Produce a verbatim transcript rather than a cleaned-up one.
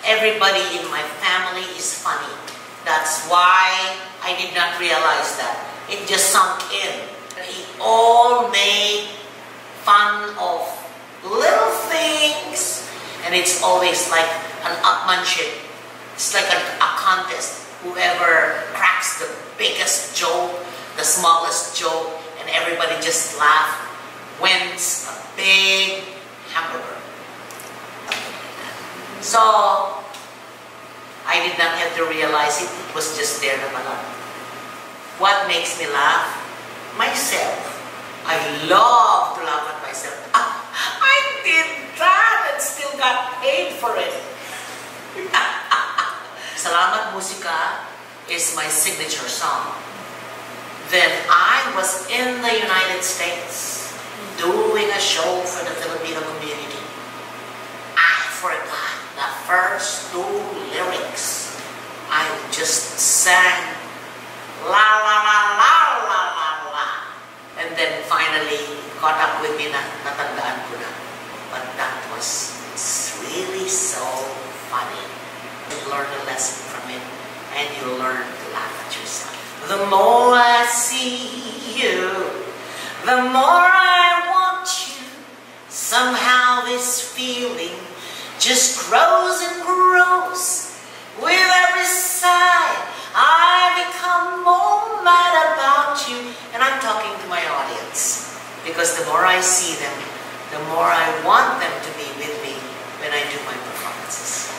everybody in my family is funny. That's why I did not realize that. It just sunk in. We all made fun of little things, and it's always like an upmanship. It's like a, a contest. Whoever cracks the biggest joke, the smallest joke, and everybody just laugh, wins a big hamburger. So, I did not have to realize it. It was just there na pala. What makes me laugh? Myself. I love to laugh at myself. Ah, I did that and still got paid for it. Salamat Musika is my signature song. Then I was in the United States doing a show for the Filipino community. I forgot the first two lyrics. I just sang la la la la la la la. And then finally caught up with me na natandaan ko na. But that was really so funny. You learn a lesson from it, and you learn to laugh at yourself. The more I see you, the more I want you. Somehow this feeling just grows and grows. With every sigh, I become more mad about you. And I'm talking to my audience, because the more I see them, the more I want them to be with me when I do my performances.